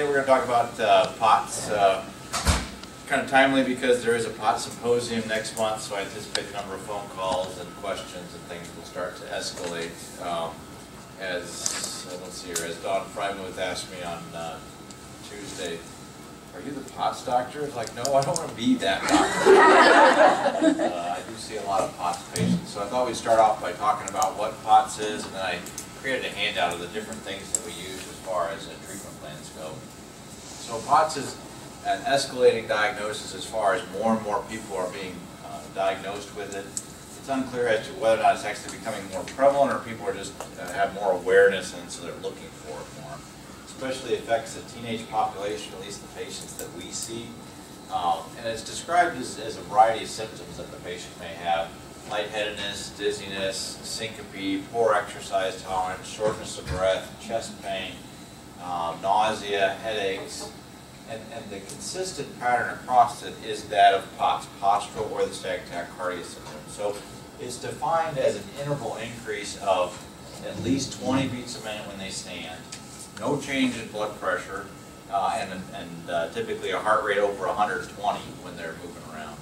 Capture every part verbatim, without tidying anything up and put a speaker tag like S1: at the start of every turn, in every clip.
S1: today we're going to talk about uh, POTS. Uh, kind of timely because there is a POTS symposium next month, so I anticipate the number of phone calls and questions and things will start to escalate. Um, as, uh, let's see here, as Dawn Frymuth asked me on uh, Tuesday, are you the POTS doctor? I was like, no, I don't want to be that doctor. uh, I do see a lot of POTS patients, so I thought we'd start off by talking about what POTS is, and then I created a handout of the different things that we use as far as uh, treatment plans go. So POTS is an escalating diagnosis as far as more and more people are being uh, diagnosed with it. It's unclear as to whether or not it's actually becoming more prevalent or people are just uh, have more awareness and so they're looking for it more. Especially affects the teenage population, at least the patients that we see. Um, and it's described as, as a variety of symptoms that the patient may have. Lightheadedness, dizziness, syncope, poor exercise tolerance, shortness of breath, chest pain, um, nausea, headaches. And, and the consistent pattern across it is that of POTS, postural orthostatic tachycardia syndrome. So it's defined as an interval increase of at least twenty beats a minute when they stand, no change in blood pressure, uh, and, and uh, typically a heart rate over one hundred twenty when they're moving around.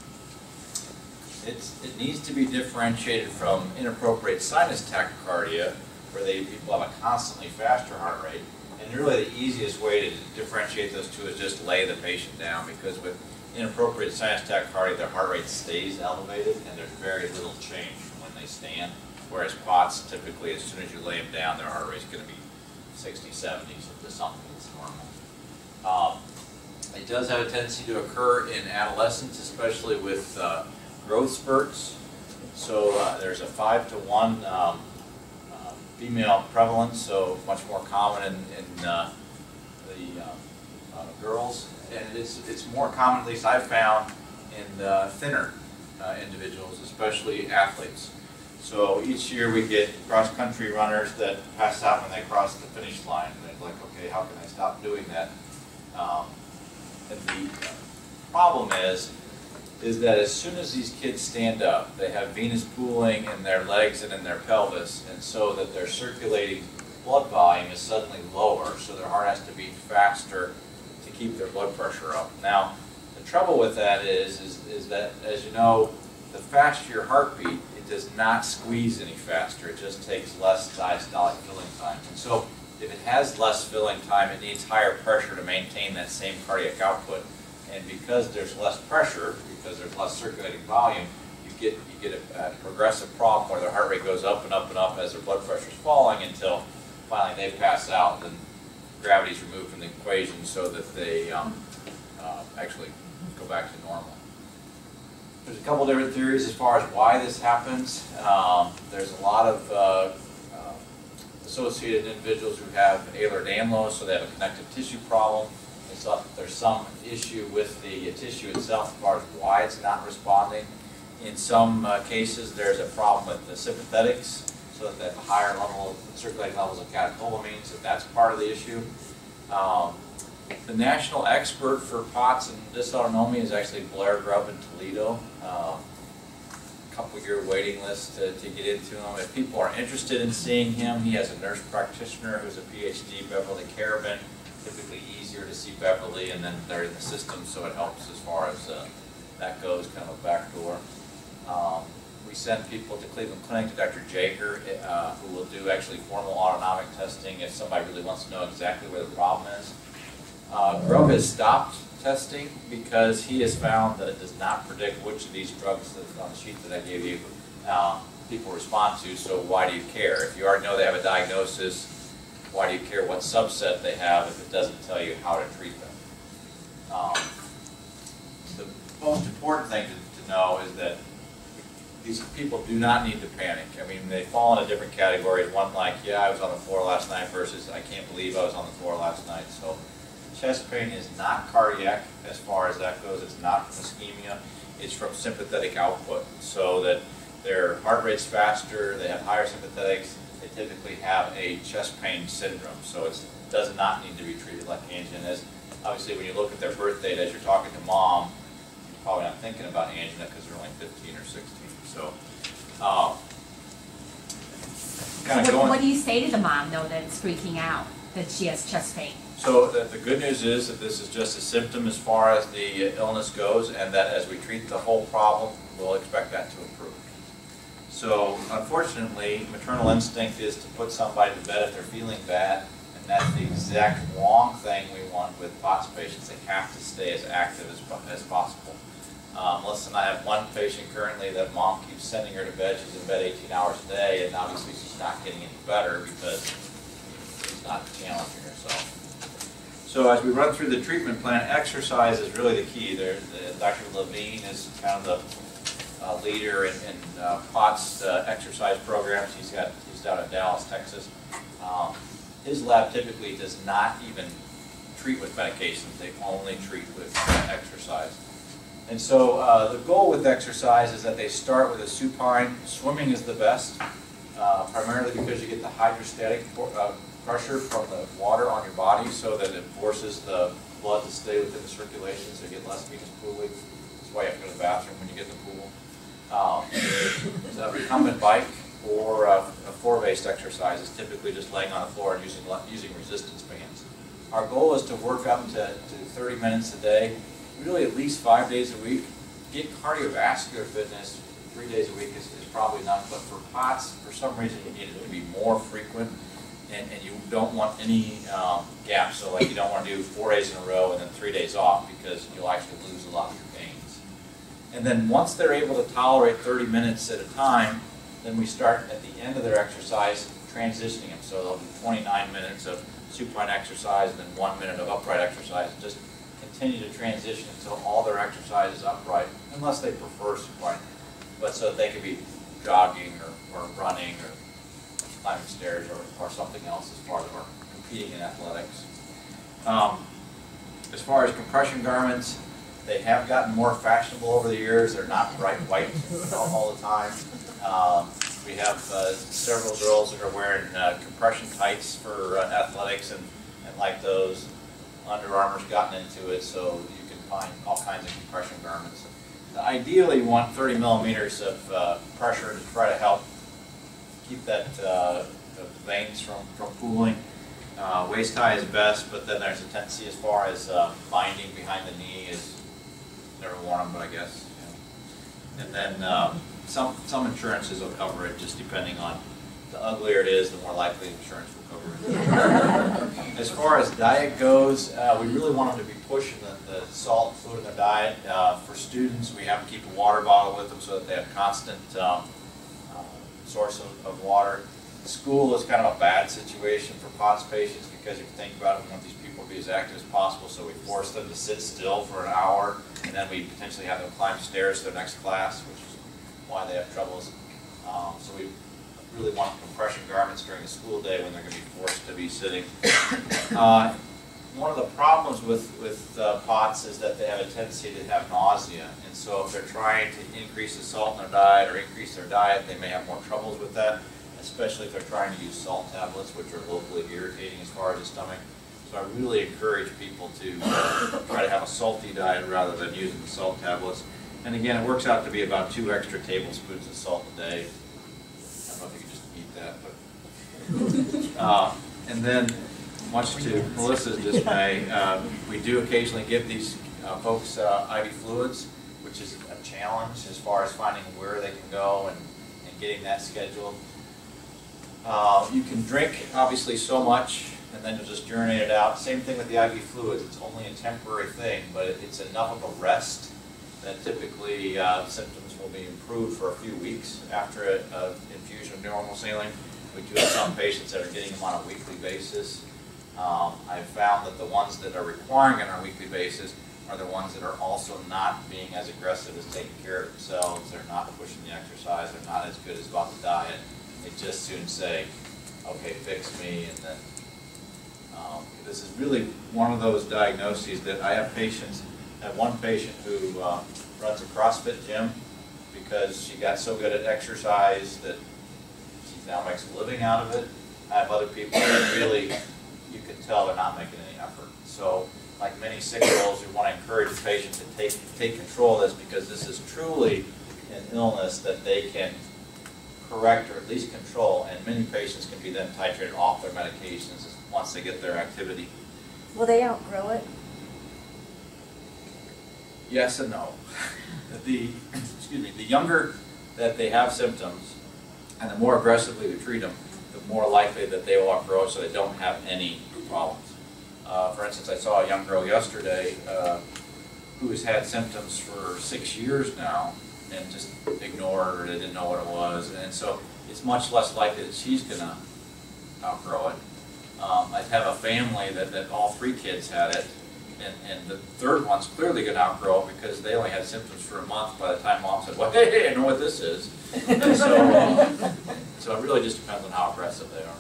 S1: It's, it needs to be differentiated from inappropriate sinus tachycardia, where they, people have a constantly faster heart rate. And really the easiest way to differentiate those two is just lay the patient down, because with inappropriate sinus tachycardia, their heart rate stays elevated and there's very little change when they stand. Whereas POTS, typically as soon as you lay them down, their heart rate's going to be sixty, seventy, so to something that's normal. Um, it does have a tendency to occur in adolescence, especially with uh, growth spurts. So uh, there's a five to one um, uh, female prevalence, so much more common in, in uh, the uh, uh, girls. And it's, it's more common, at least I've found, in uh, thinner uh, individuals, especially athletes. So each year we get cross-country runners that pass out when they cross the finish line. And they're like, okay, how can I stop doing that? Um, and the problem is, is that as soon as these kids stand up, they have venous pooling in their legs and in their pelvis, and so that their circulating blood volume is suddenly lower, so their heart has to beat faster to keep their blood pressure up. Now, the trouble with that is, is, is that, as you know, the faster your heartbeat, it does not squeeze any faster. It just takes less diastolic filling time. And so if it has less filling time, it needs higher pressure to maintain that same cardiac output. And because there's less pressure, because there's less circulating volume, you get, you get a, a progressive problem where their heart rate goes up and up and up as their blood pressure is falling until finally they pass out and gravity is removed from the equation so that they um, uh, actually go back to normal. There's a couple different theories as far as why this happens. Um, there's a lot of uh, uh, associated individuals who have Ehlers-Danlos, so they have a connective tissue problem. They thought that there's some issue with the tissue itself as far as why it's not responding. In some uh, cases, there's a problem with the sympathetics, so that they have a higher level of circulating levels of catecholamines, that that's part of the issue. Um, The national expert for POTS and dysautonomia is actually Blair Grubb in Toledo. Um, a couple year waiting list to, to get into him. If people are interested in seeing him, he has a nurse practitioner who's a P H D, Beverly Carabin. Typically easier to see Beverly, and then they're in the system, so it helps as far as uh, that goes, kind of a back door. Um, we send people to Cleveland Clinic to Doctor Jager, uh, who will do actually formal autonomic testing if somebody really wants to know exactly where the problem is. Uh, Grubb has stopped testing because he has found that it does not predict which of these drugs that on the sheet that I gave you uh, people respond to, so why do you care? If you already know they have a diagnosis, why do you care what subset they have if it doesn't tell you how to treat them? Um, the most important thing to, to know is that these people do not need to panic. I mean, they fall into different categories. One like, yeah, I was on the floor last night versus I can't believe I was on the floor last night. So chest pain is not cardiac as far as that goes. It's not from ischemia. It's from sympathetic output. So that their heart rate's faster, they have higher sympathetics, they typically have a chest pain syndrome. So it does not need to be treated like angina is. Obviously, when you look at their birth date as you're talking to mom, you're probably not thinking about angina because they're only fifteen or sixteen. So, um, kind of
S2: what,
S1: going.
S2: what do you say to the mom, though, that's freaking out that she has chest pain?
S1: So the, the good news is that this is just a symptom as far as the illness goes, and that as we treat the whole problem, we'll expect that to improve. So unfortunately, maternal instinct is to put somebody to bed if they're feeling bad, and that's the exact wrong thing we want with POTS patients. They have to stay as active as, as possible. Um, Melissa and I have one patient currently that mom keeps sending her to bed. She's in bed eighteen hours a day, and obviously she's not getting any better because she's not challenging herself. So as we run through the treatment plan, exercise is really the key. There, the, Doctor Levine is kind of the uh, leader in, in uh, POTS uh, exercise programs. He's got he's down in Dallas, Texas. Um, his lab typically does not even treat with medications. They only treat with uh, exercise. And so uh, the goal with exercise is that they start with a supine. Swimming is the best, uh, primarily because you get the hydrostatic uh, pressure from the water on your body, so that it forces the blood to stay within the circulation, so you get less venous pooling. That's why you have to go to the bathroom when you get in the pool. Um, so a recumbent bike or uh, a floor-based exercise is typically just laying on the floor and using, using resistance bands. Our goal is to work up to, to thirty minutes a day, really at least five days a week. Get cardiovascular fitness three days a week is, is probably enough, but for POTS, for some reason you need it to be more frequent. And, and you don't want any um, gaps, so like you don't want to do four days in a row and then three days off, because you'll actually lose a lot of your gains. And then once they're able to tolerate thirty minutes at a time, then we start at the end of their exercise transitioning them. So they'll do twenty-nine minutes of supine exercise and then one minute of upright exercise, and just continue to transition until all their exercise is upright, unless they prefer supine. But so that they could be jogging or, or running or climbing stairs or, or something else as part of our competing in athletics. Um, as far as compression garments, they have gotten more fashionable over the years. They're not bright white all, all the time. Um, we have uh, several girls that are wearing uh, compression tights for uh, athletics, and, and like those, Under Armour's gotten into it, so you can find all kinds of compression garments. Ideally, you want thirty millimeters of uh, pressure to try to help keep that uh, the veins from, from pooling. Uh, waist high is best, but then there's a tendency as far as uh, binding behind the knee is, never worn them, but I guess. You know. And then um, some, some insurances will cover it, just depending on, the uglier it is, the more likely insurance will cover it. As far as diet goes, uh, we really want them to be pushing the, the salt and fluid in their diet. Uh, for students, we have to keep a water bottle with them so that they have constant um, source of, of water. School is kind of a bad situation for POTS patients, because if you think about it, we want these people to be as active as possible, so we force them to sit still for an hour, and then we potentially have them climb stairs to their next class, which is why they have troubles. Um, so we really want compression garments during the school day when they're going to be forced to be sitting. Uh, one of the problems with, with uh, POTS is that they have a tendency to have nausea, and so if they're trying to increase the salt in their diet or increase their diet, they may have more troubles with that, especially if they're trying to use salt tablets, which are locally irritating as far as the stomach. So I really encourage people to uh, try to have a salty diet rather than using the salt tablets. And again, it works out to be about two extra tablespoons of salt a day. I don't know if you can just eat that, but uh, and then, much to Melissa's dismay, uh, we do occasionally give these uh, folks uh, I V fluids, which is a challenge as far as finding where they can go and, and getting that scheduled. Uh, you can drink, obviously, so much, and then you'll just urinate it out. Same thing with the I V fluids. It's only a temporary thing, but it's enough of a rest that typically uh, symptoms will be improved for a few weeks after an infusion of normal saline. We do have some patients that are getting them on a weekly basis. Um, I've found that the ones that are requiring it on a weekly basis are the ones that are also not being as aggressive as taking care of themselves. They're not pushing the exercise. They're not as good as about the diet. They just soon say, okay, fix me, and then um, this is really one of those diagnoses that I have patients. I have one patient who uh, runs a CrossFit gym because she got so good at exercise that she now makes a living out of it. I have other people that really, you can tell they're not making any effort. So, like many sick girls, we want to encourage the patient to take, take control of this, because this is truly an illness that they can correct or at least control, and many patients can be then titrated off their medications once they get their activity.
S2: Will they outgrow it?
S1: Yes and no. The, excuse me, the younger that they have symptoms, and the more aggressively we treat them, the more likely that they will outgrow it so they don't have any problems. Uh, for instance, I saw a young girl yesterday uh, who has had symptoms for six years now and just ignored or they didn't know what it was. And so it's much less likely that she's going to outgrow it. Um, I have a family that, that all three kids had it, and, and the third one's clearly going to outgrow it because they only had symptoms for a month by the time mom said, well, hey, hey, I know what this is. And so, uh, so it really just depends on how aggressive they are.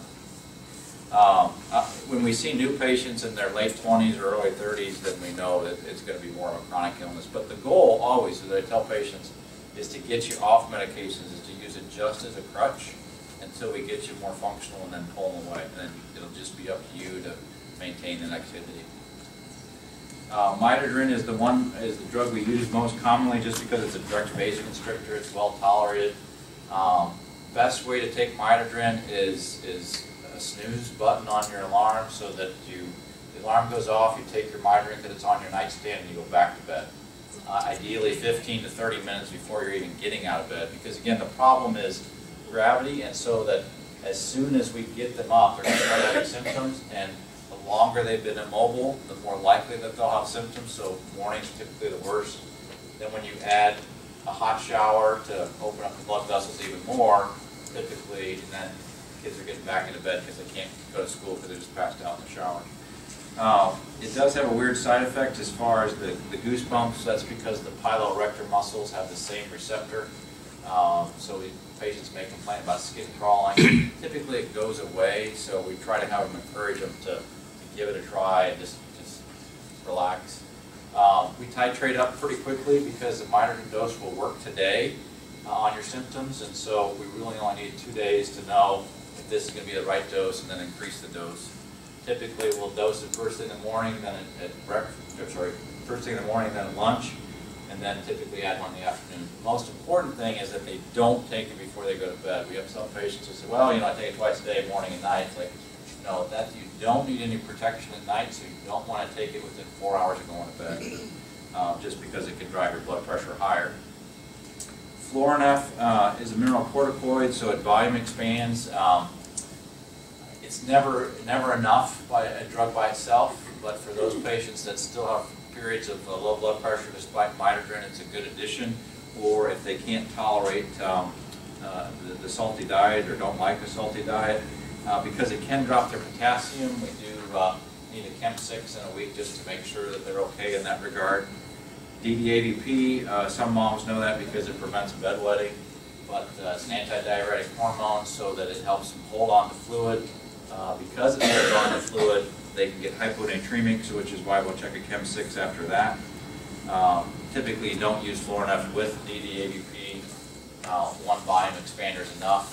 S1: Um, uh, when we see new patients in their late twenties or early thirties, then we know that it's going to be more of a chronic illness. But the goal always, as I tell patients, is to get you off medications, is to use it just as a crutch until we get you more functional and then pull them away. And then it'll just be up to you to maintain an activity. Uh, Midodrine is the one is the drug we use most commonly just because it's a direct vasoconstrictor. It's well tolerated. Um, best way to take Midodrine is is a snooze button on your alarm so that you the alarm goes off. You take your Midodrine because it's on your nightstand and you go back to bed. Uh, ideally, fifteen to thirty minutes before you're even getting out of bed, because again, the problem is gravity, and so that as soon as we get them up, they're going to start having symptoms, and the longer they've been immobile, the more likely that they'll have symptoms. So morning's typically the worst. Then when you add a hot shower to open up the blood vessels even more, typically, and then kids are getting back into bed because they can't go to school because they just passed out in the shower. Um, it does have a weird side effect as far as the, the goosebumps. That's because the piloerector muscles have the same receptor. Um, so we, patients may complain about skin crawling. Typically it goes away, so we try to have them encourage them to, to give it a try and just, just relax. Um, we titrate up pretty quickly because the Midodrine dose will work today uh, on your symptoms, and so we really only need two days to know if this is going to be the right dose and then increase the dose. Typically we'll dose it first thing in the morning, then at, at breakfast, or sorry, first thing in the morning, then at lunch, and then typically add one in the afternoon. The most important thing is that they don't take it before they go to bed. We have some patients who say, well, you know, I take it twice a day, morning and night. It's like, no, that you don't need any protection at night, so you don't want to take it within four hours of going to bed, um, just because it can drive your blood pressure higher. Florinef uh, is a mineralocorticoid, so it volume expands. Um, It's never never enough by a drug by itself, but for those patients that still have periods of uh, low blood pressure despite Midodrine, it's a good addition. Or if they can't tolerate um, uh, the, the salty diet or don't like the salty diet, uh, because it can drop their potassium, we do uh, need a Chem six in a week just to make sure that they're okay in that regard. D D A V P, uh, some moms know that because it prevents bedwetting, but uh, it's an antidiuretic hormone so that it helps them hold on to fluid. Uh, because it's holds on to fluid, they can get hyponatremic, so which is why we'll check a Chem six after that. Um, typically, you don't use Florinef with D D A V P. Uh, one volume expander is enough.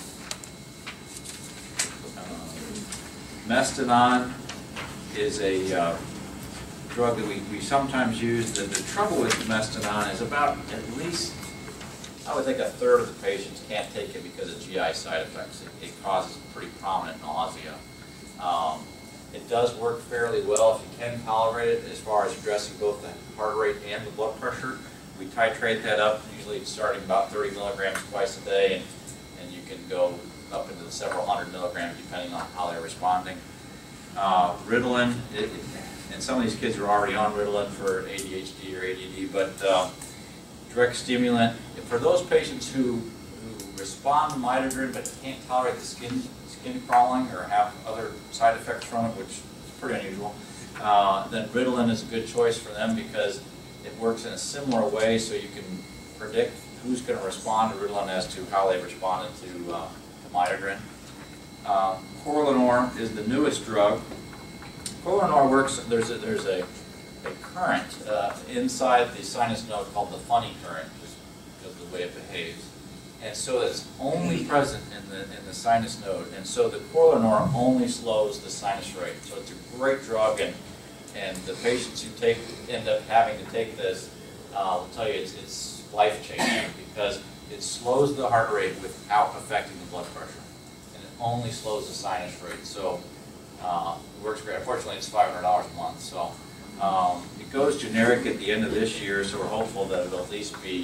S1: Uh, Mestinon is a uh, drug that we, we sometimes use. The, the trouble with Mestinon is about at least, I would think a third of the patients can't take it because of G I side effects. It, it causes pretty prominent nausea. Um, it does work fairly well if you can tolerate it as far as addressing both the heart rate and the blood pressure. We titrate that up, usually starting about thirty milligrams twice a day, and, and you can go up into the several hundred milligrams depending on how they're responding. Uh, Ritalin, it, it, and some of these kids are already on Ritalin for A D H D or A D D, but uh, direct stimulant. For those patients who, who respond to Midodrine but can't tolerate the skin skin crawling or have other side effects from it, which is pretty unusual, uh, then Ritalin is a good choice for them because it works in a similar way, so you can predict who's going to respond to Ritalin as to how they responded to, uh, to Midodrine. Uh, Corlinor is the newest drug. Corlinor works, there's a, there's a, a current uh, inside the sinus node called the funny current, just because of the way it behaves. And so it's only present in the, in the sinus node, and so the Corlinor only slows the sinus rate. So it's a great drug, and, and the patients who take, end up having to take this uh, will tell you it's, it's life-changing because it slows the heart rate without affecting the blood pressure. And it only slows the sinus rate. So Uh, works great. Unfortunately, it's five hundred dollars a month. So um, it goes generic at the end of this year, so we're hopeful that it'll at least be,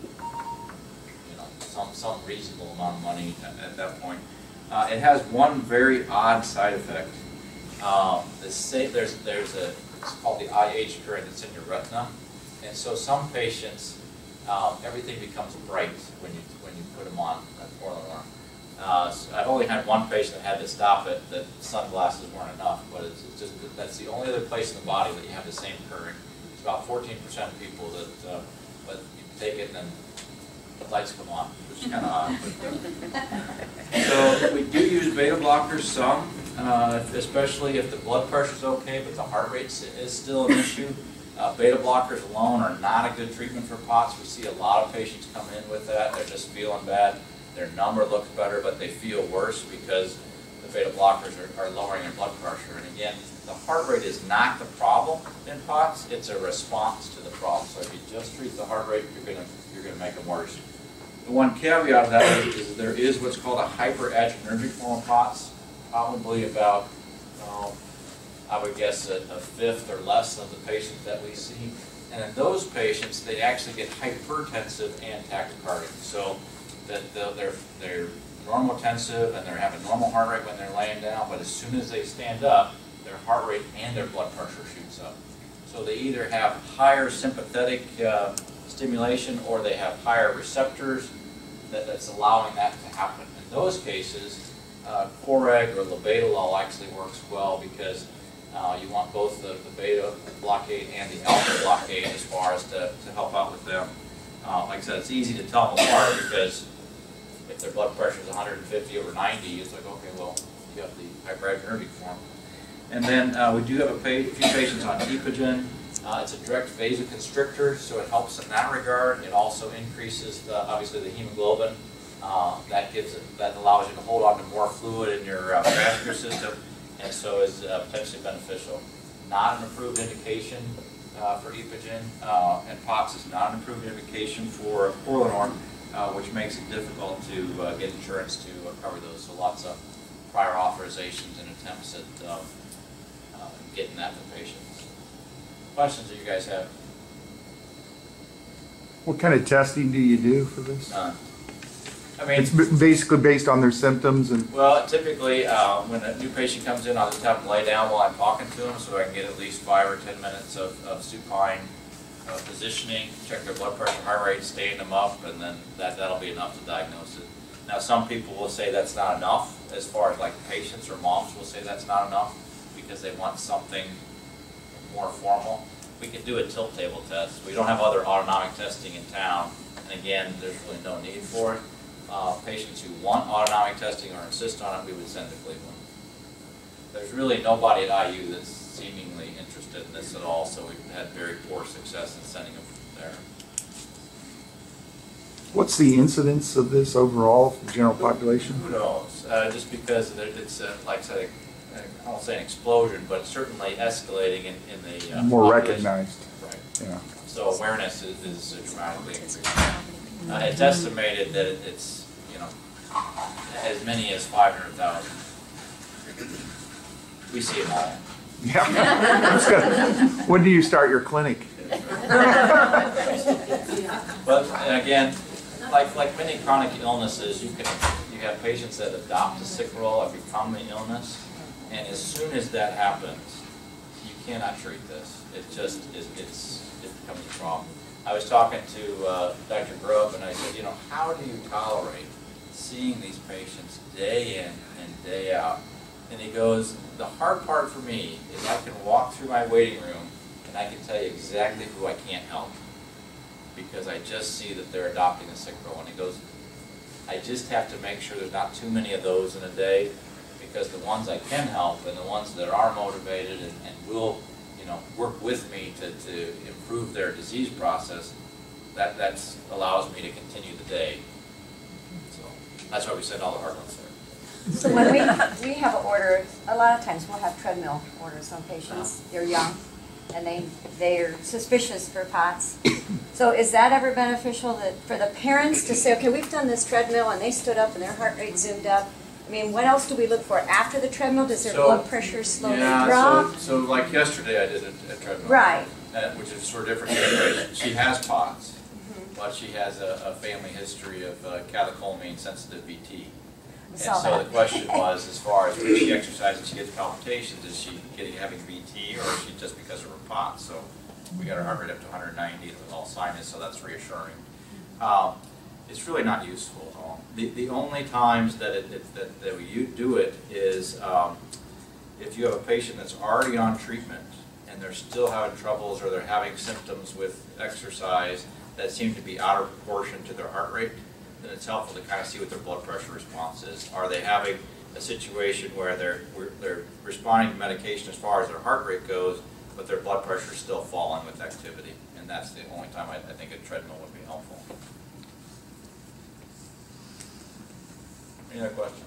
S1: you know, some some reasonable amount of money at, at that point. Uh, it has one very odd side effect. Um, the say, there's there's a it's called the I H current that's in your retina, and so some patients um, everything becomes bright when you when you put them on Korlym. Uh, so I've only had one patient that had to stop it, that sunglasses weren't enough, but it's, it's just that that's the only other place in the body that you have the same current. It's about fourteen percent of people that, uh, but you take it and then the lights come on, which is kind of odd. So we do use beta blockers some, uh, especially if the blood pressure is okay, but the heart rate is still an issue. Uh, beta blockers alone are not a good treatment for POTS. We see a lot of patients come in with that. They're just feeling bad. Their number looks better, but they feel worse because the beta blockers are, are lowering their blood pressure. And again, the heart rate is not the problem in POTS. It's a response to the problem. So if you just treat the heart rate, you're going to you're going to make them worse. The one caveat of that is, is there is what's called a hyperadrenergic form of POTS. Probably about, uh, I would guess, a, a fifth or less of the patients that we see. And in those patients, they actually get hypertensive and tachycardic. So that they're, they're normotensive and they're having normal heart rate when they're laying down, but as soon as they stand up, their heart rate and their blood pressure shoots up. So they either have higher sympathetic uh, stimulation or they have higher receptors that, that's allowing that to happen. In those cases, uh, Coreg or labetalol actually works well because uh, you want both the, the beta blockade and the alpha blockade as far as to, to help out with them. Uh, like I said, it's easy to tell them apart because if their blood pressure is one hundred fifty over ninety, it's like, okay, well, you have the hyperadrenergic form. And then uh, we do have a, pa a few patients on Epogen. Uh, it's a direct vasoconstrictor, so it helps in that regard. It also increases, the, obviously, the hemoglobin. Uh, that gives it, that allows you to hold on to more fluid in your uh, vascular system, and so is uh, potentially beneficial. Not an approved indication uh, for Epogen, uh, and POTS is not an approved indication for Korlym, uh, which makes it difficult to uh, get insurance to uh, cover those. So lots of prior authorizations and attempts at uh, uh, getting that to patients. Questions that you guys have?
S2: What kind of testing do you do for this?
S1: None. I mean,
S2: It's b- basically based on their symptoms and.
S1: well, typically, uh, when a new patient comes in, I'll just have them lay down while I'm talking to them so I can get at least five or ten minutes of, of supine uh, positioning, check their blood pressure, heart rate, staying them up, and then that, that'll be enough to diagnose it. Now, some people will say that's not enough, as far as like patients or moms will say that's not enough because they want something more formal. We can do a tilt table test. We don't have other autonomic testing in town, and again, there's really no need for it. Uh, patients who want autonomic testing or insist on it, we would send to Cleveland. There's really nobody at I U that's seemingly interested in this at all, so we've had very poor success in sending them there.
S2: What's the incidence of this overall for the general population?
S1: Who knows? Uh, just because it's, uh, like I said, I won't say an explosion, but certainly escalating in, in the uh,
S2: More
S1: population.
S2: recognized.
S1: Right.
S2: Yeah.
S1: So awareness is, is dramatically increasing. Uh, it's estimated that it, it's, you know, as many as five hundred thousand. We see them all.
S2: Yeah. That's good. When do you start your clinic?
S1: But and again, like like many chronic illnesses, you can you have patients that adopt a sick role or become the illness, and as soon as that happens, you cannot treat this. It just is it's it becomes a problem. I was talking to uh, Doctor Grubb, and I said, you know, how do you tolerate seeing these patients day in and day out? And he goes, the hard part for me is I can walk through my waiting room and I can tell you exactly who I can't help because I just see that they're adopting a sick role. And he goes, I just have to make sure there's not too many of those in a day because the ones I can help and the ones that are motivated and, and will, you know, work with me to, to improve their disease process, that that's allows me to continue the day. So that's why we send all the hard ones there.
S3: So when we, we have an order, a lot of times we'll have treadmill orders on patients. They're young, and they, they're suspicious for POTS. So is that ever beneficial that for the parents to say, okay, we've done this treadmill, and they stood up, and their heart rate zoomed up. I mean, what else do we look for after the treadmill? Does their
S1: So,
S3: blood pressure slowly
S1: Yeah,
S3: drop?
S1: so, so like yesterday I did a, a treadmill.
S3: Right.
S1: Uh, which is for a different situation. She has POTS,
S3: Mhm.
S1: but she has a, a family history of uh, catecholamine sensitive V T.
S3: I
S1: And
S3: saw
S1: so
S3: that.
S1: the question was, as far as when she exercises and she gets palpitations, is she getting having V T or is she just because of her POTS? So we got her heart rate up to one hundred ninety, it was all sinus, so that's reassuring. Um, it's really not useful at all. The, the only times that, it, it, that, that we u- do it is um, if you have a patient that's already on treatment and they're still having troubles or they're having symptoms with exercise that seem to be out of proportion to their heart rate, then it's helpful to kind of see what their blood pressure response is. Are they having a situation where they're, they're responding to medication as far as their heart rate goes, but their blood pressure is still falling with activity? And that's the only time I, I think a treadmill would be helpful. Any other questions?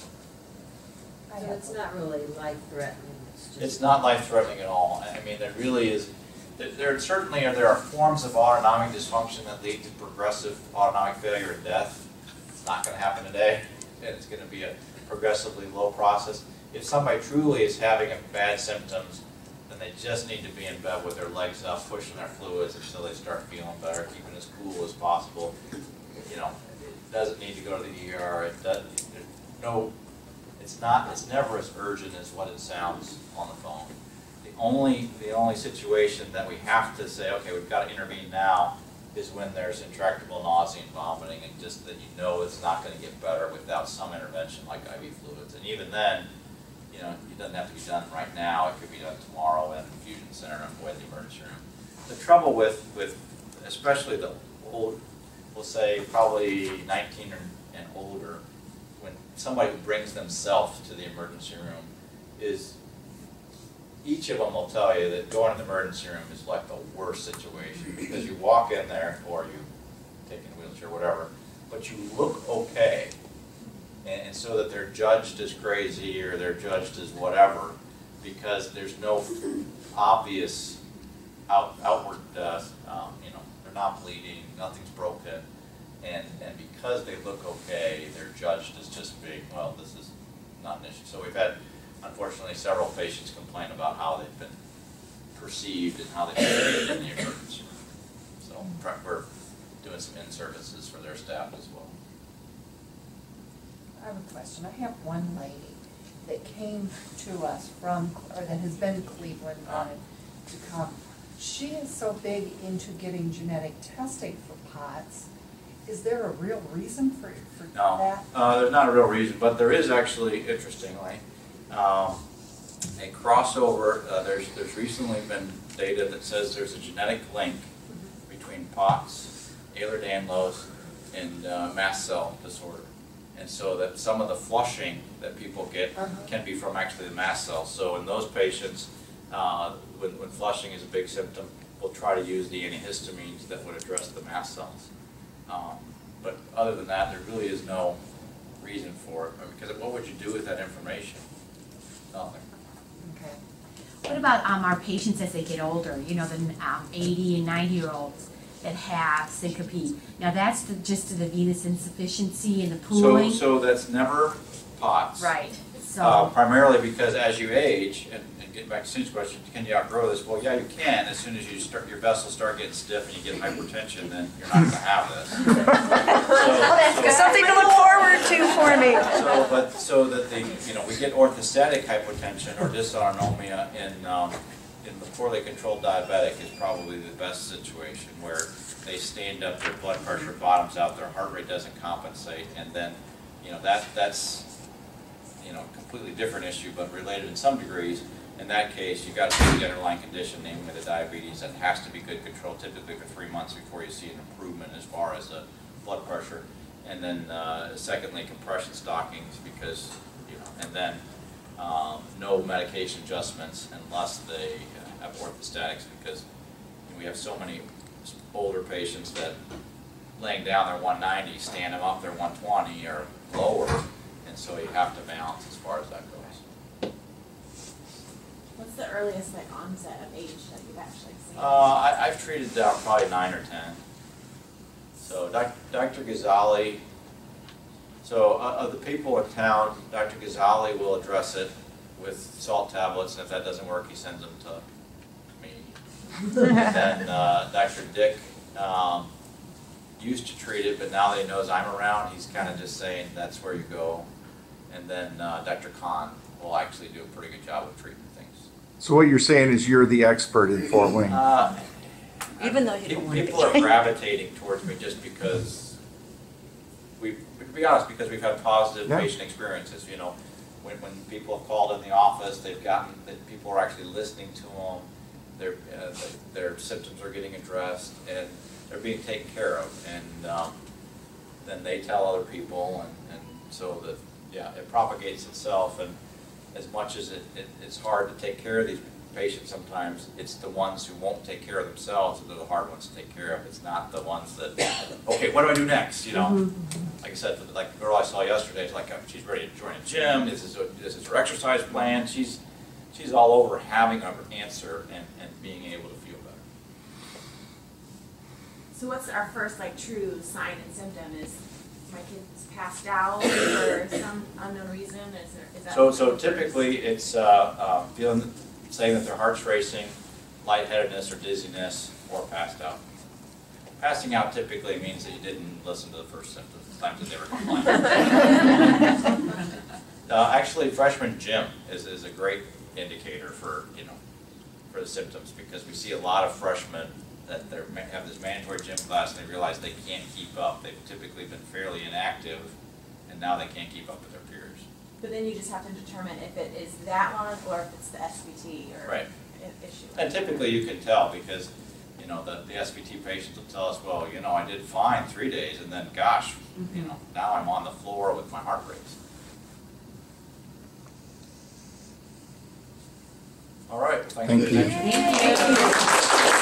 S4: So it's not really life-threatening, it's just...
S1: It's not life-threatening at all. I mean, there really is, there, there certainly are, there are forms of autonomic dysfunction that lead to progressive autonomic failure and death. It's not going to happen today, and it's going to be a progressively low process. If somebody truly is having a bad symptoms, then they just need to be in bed with their legs up, pushing their fluids until they start feeling better, keeping as cool as possible. You know, it doesn't need to go to the E R. It does, there's no, it's not, it's never as urgent as what it sounds on the phone. The only, the only situation that we have to say, okay, we've got to intervene now, is when there's intractable nausea and vomiting, and just that you know it's not going to get better without some intervention like I V fluids. And even then, you know, it doesn't have to be done right now. It could be done tomorrow at an infusion center and avoid the emergency room. The trouble with, with especially the old, we'll say probably nineteen and older, when somebody who brings themselves to the emergency room, is each of them will tell you that going to the emergency room is like the worst situation, because you walk in there, or you take in a wheelchair, whatever, but you look okay, and, and so that they're judged as crazy or they're judged as whatever, because there's no obvious out, outward, uh, um, you know, they're not bleeding, nothing's broken, and, and because they look okay, they're judged as just being, well, this is not an issue. So we've had, unfortunately, several patients complain about how they've been perceived and how they've been treated in the emergency room. So we're doing some in-services for their staff as well.
S5: I have a question. I have one lady that came to us from, or that has been in Cleveland, wanted to come. She is so big into getting genetic testing for POTS. Is there a real reason for, for
S1: No,
S5: that?
S1: uh, there's not a real reason, but there is actually, interestingly, um, a crossover. Uh, there's there's recently been data that says there's a genetic link between POTS, Ehlers-Danlos, and uh, mast cell disorder, and so that some of the flushing that people get
S5: Uh-huh.
S1: can be from actually the mast cells. So in those patients, uh, when, when flushing is a big symptom, we'll try to use the antihistamines that would address the mast cells. Um, but other than that, there really is no reason for it, because what would you do with that information? Nothing.
S5: Okay.
S6: What about um, our patients as they get older, you know, the um, eighty and ninety year olds that have syncope? Now that's the, just the venous insufficiency and the
S1: So,
S6: pooling?
S1: so that's never POTS.
S6: Right, so.
S1: Uh, primarily because as you age, and, and getting back to Sue's question, can you outgrow this? Well, yeah, you can. As soon as you start, your vessels start getting stiff and you get hypertension, then you're not going to have this. So, so,
S3: Something to look forward to for me.
S1: So, but so that the, you know, we get orthostatic hypotension or dysautonomia in um, in the poorly controlled diabetic is probably the best situation, where they stand up, their blood pressure bottoms out, their heart rate doesn't compensate, and then, you know, that that's you know, completely different issue, but related in some degrees. In that case, you've got to see the underlying condition, namely the diabetes, that has to be good control, typically for three months before you see an improvement as far as the blood pressure. And then, uh, secondly, compression stockings, because, you know, and then um, no medication adjustments unless they uh, have orthostatics, because you know, we have so many older patients that laying down they're one ninety, stand them up they're one twenty or lower. And so you have to balance as far as that goes.
S7: What's the earliest like onset of age that you've actually seen?
S1: Uh, I, I've treated down probably nine or ten. So Doctor Ghazali, So uh, of the people in town, Doctor Ghazali will address it with salt tablets, and if that doesn't work, he sends them to me. And then uh, Doctor Dick um, used to treat it, but now that he knows I'm around, he's kind of just saying that's where you go. And then uh, Doctor Khan will actually do a pretty good job of treating things.
S2: So what you're saying is you're the expert in Fort Wayne?
S1: Uh,
S3: Even though you
S1: pe-
S3: don't want to be.
S1: People are gravitating towards me just because we, to be honest, because we've had positive
S2: Yeah.
S1: patient experiences. You know, when, when people have called in the office, they've gotten, that people are actually listening to them, their, uh, their symptoms are getting addressed, and they're being taken care of. And um, then they tell other people, and, and so that, yeah, it propagates itself. And as much as it, it, it's hard to take care of these patients sometimes, it's the ones who won't take care of themselves that are the hard ones to take care of. It's not the ones that, okay, what do I do next, you know? Like I said, like the girl I saw yesterday, it's like, uh, she's ready to join a gym, this is, this is her exercise plan, she's, she's all over having an answer and, and being able to feel better.
S7: So what's our first like true sign and symptom? Is my kid's passed out for some unknown reason? Is there, is that?
S1: So, so typically it's uh, uh, feeling, saying that their heart's racing, lightheadedness or dizziness, or passed out. Passing out typically means that you didn't listen to the first symptoms, the times that they were complaining. uh, actually, freshman gym is, is a great indicator for, you know, for the symptoms, because we see a lot of freshmen that they have this mandatory gym class and they realize they can't keep up. They've typically been fairly inactive, and now they can't keep up with their peers.
S7: But then you just have to determine if it is that one or if it's the S V T or
S1: Right.
S7: i- issue.
S1: And typically you can tell because, you know, the, the S V T patients will tell us, well, you know, I did fine three days and then, gosh, you know, now I'm on the floor with my heart race. All right, thank you.
S2: Thank you.
S6: Thank you.